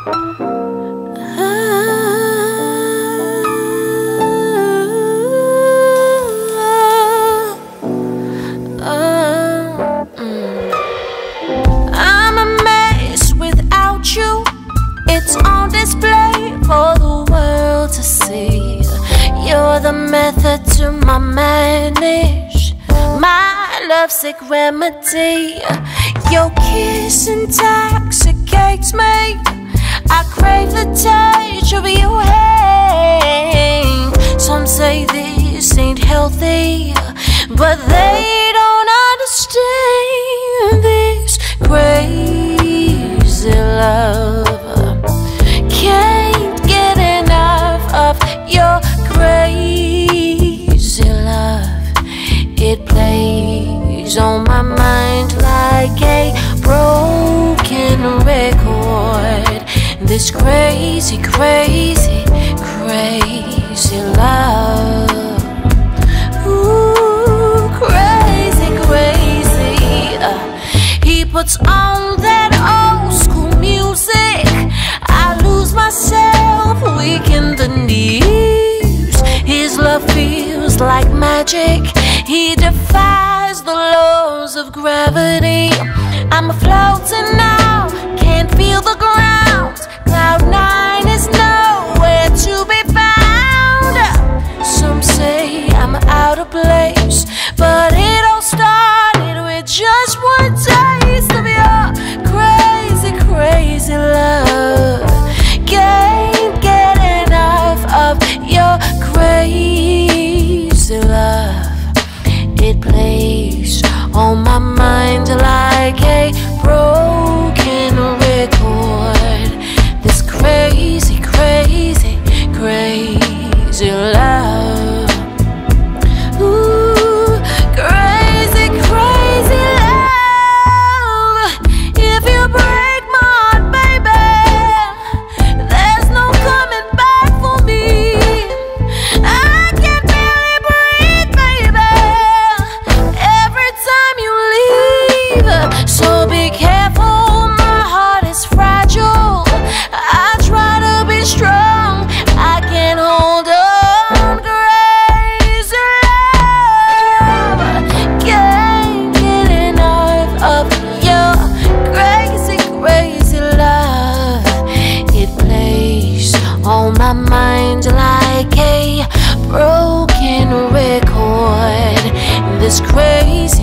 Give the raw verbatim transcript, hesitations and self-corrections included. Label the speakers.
Speaker 1: I'm a mess without you. It's on display for the world to see. You're the method to my madness, my lovesick remedy. Your kiss intoxicates me. I crave the touch of your hand. Some say this ain't healthy, but they don't understand this crazy love. Can't get enough of your crazy love. It plays on my mind like a broken record. This crazy, crazy, crazy love. Ooh, crazy, crazy. Uh, he puts on that old school music. I lose myself, weak in the knees. His love feels like magic. He defies the laws of gravity. I'm floating now, can't feel the ground. Cloud nine is nowhere to be found. Some say I'm out of place, but it all started with just one taste of your crazy, crazy love. Can't get enough of your crazy love. It plays on my mind like a broken record. This crazy, crazy, crazy love. Ooh, crazy, crazy love. If you break my heart, baby, there's no coming back for me. I can't barely breathe, baby, every time you leave. So be careful, my heart is fragile. I try to be strong, I can't hold on. Crazy love, can't get enough of your crazy, crazy love. It plays on my mind like a broken record. This crazy